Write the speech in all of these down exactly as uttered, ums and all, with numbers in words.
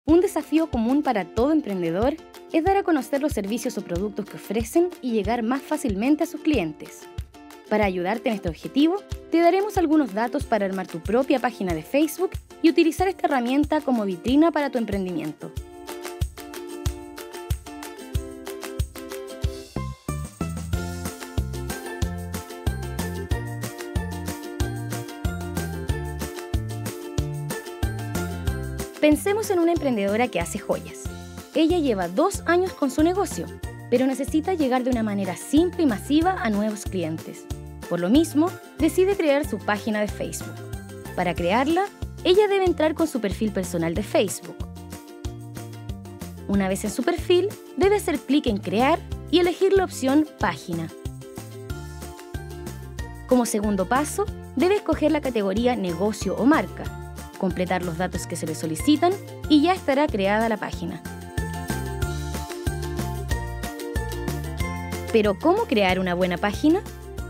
Un desafío común para todo emprendedor es dar a conocer los servicios o productos que ofrecen y llegar más fácilmente a sus clientes. Para ayudarte en este objetivo, te daremos algunos datos para armar tu propia página de Facebook y utilizar esta herramienta como vitrina para tu emprendimiento. Pensemos en una emprendedora que hace joyas. Ella lleva dos años con su negocio, pero necesita llegar de una manera simple y masiva a nuevos clientes. Por lo mismo, decide crear su página de Facebook. Para crearla, ella debe entrar con su perfil personal de Facebook. Una vez en su perfil, debe hacer clic en Crear y elegir la opción Página. Como segundo paso, debe escoger la categoría Negocio o Marca, completar los datos que se le solicitan y ya estará creada la página. ¿Pero cómo crear una buena página?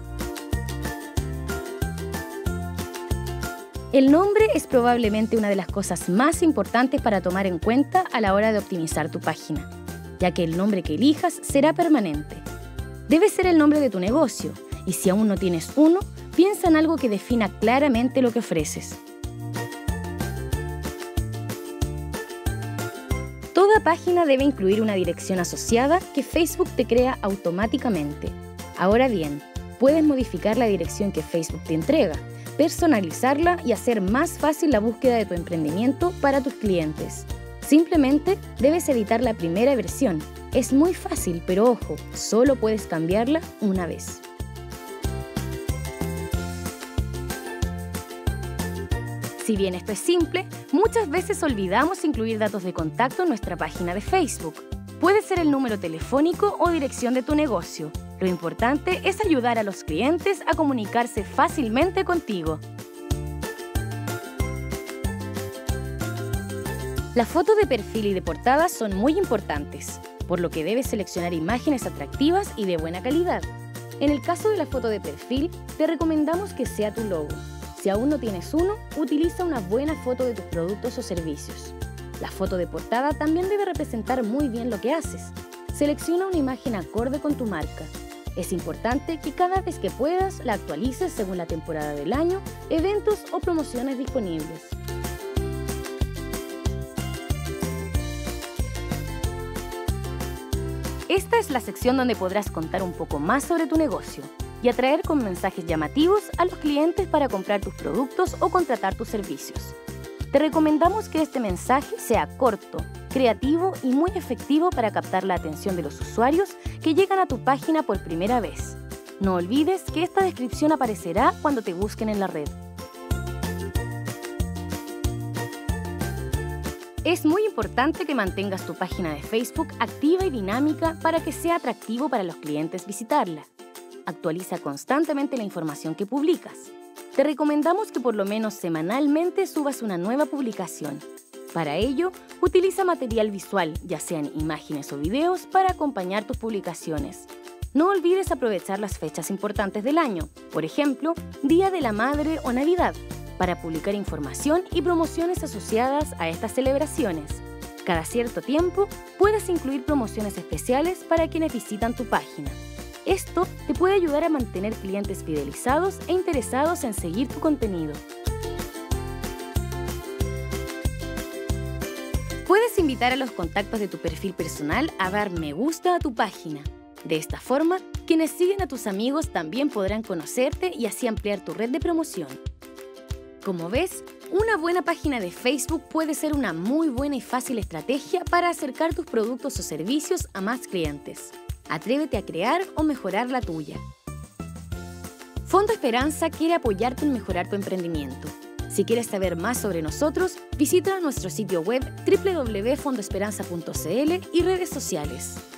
El nombre es probablemente una de las cosas más importantes para tomar en cuenta a la hora de optimizar tu página, ya que el nombre que elijas será permanente. Debe ser el nombre de tu negocio, y si aún no tienes uno, piensa en algo que defina claramente lo que ofreces. Toda página debe incluir una dirección asociada que Facebook te crea automáticamente. Ahora bien, puedes modificar la dirección que Facebook te entrega, personalizarla y hacer más fácil la búsqueda de tu emprendimiento para tus clientes. Simplemente debes editar la primera versión. Es muy fácil, pero ojo, solo puedes cambiarla una vez. Si bien esto es simple, muchas veces olvidamos incluir datos de contacto en nuestra página de Facebook. Puede ser el número telefónico o dirección de tu negocio. Lo importante es ayudar a los clientes a comunicarse fácilmente contigo. Las fotos de perfil y de portada son muy importantes, por lo que debes seleccionar imágenes atractivas y de buena calidad. En el caso de la foto de perfil, te recomendamos que sea tu logo. Si aún no tienes uno, utiliza una buena foto de tus productos o servicios. La foto de portada también debe representar muy bien lo que haces. Selecciona una imagen acorde con tu marca. Es importante que cada vez que puedas la actualices según la temporada del año, eventos o promociones disponibles. Esta es la sección donde podrás contar un poco más sobre tu negocio y atraer con mensajes llamativos a los clientes para comprar tus productos o contratar tus servicios. Te recomendamos que este mensaje sea corto, creativo y muy efectivo para captar la atención de los usuarios que llegan a tu página por primera vez. No olvides que esta descripción aparecerá cuando te busquen en la red. Es muy importante que mantengas tu página de Facebook activa y dinámica para que sea atractivo para los clientes visitarla. Actualiza constantemente la información que publicas. Te recomendamos que por lo menos semanalmente subas una nueva publicación. Para ello, utiliza material visual, ya sean imágenes o videos, para acompañar tus publicaciones. No olvides aprovechar las fechas importantes del año, por ejemplo, Día de la Madre o Navidad, para publicar información y promociones asociadas a estas celebraciones. Cada cierto tiempo, puedes incluir promociones especiales para quienes visitan tu página. Esto te puede ayudar a mantener clientes fidelizados e interesados en seguir tu contenido. Puedes invitar a los contactos de tu perfil personal a dar me gusta a tu página. De esta forma, quienes siguen a tus amigos también podrán conocerte y así ampliar tu red de promoción. Como ves, una buena página de Facebook puede ser una muy buena y fácil estrategia para acercar tus productos o servicios a más clientes. Atrévete a crear o mejorar la tuya. Fondo Esperanza quiere apoyarte en mejorar tu emprendimiento. Si quieres saber más sobre nosotros, visita nuestro sitio web doble u doble u doble u punto fondo esperanza punto c l y redes sociales.